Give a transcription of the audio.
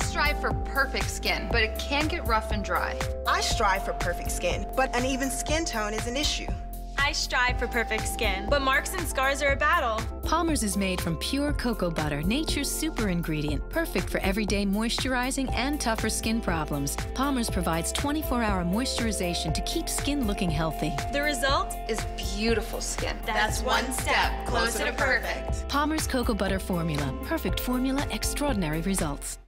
strive for perfect skin, but it can get rough and dry. I strive for perfect skin, but uneven skin tone is an issue. I strive for perfect skin, but marks and scars are a battle. Palmer's is made from pure cocoa butter, nature's super ingredient, perfect for everyday moisturizing and tougher skin problems. Palmer's provides 24-hour moisturization to keep skin looking healthy. The result Is beautiful skin. That's one step closer to perfect. Palmer's Cocoa Butter Formula. Perfect formula, extraordinary results.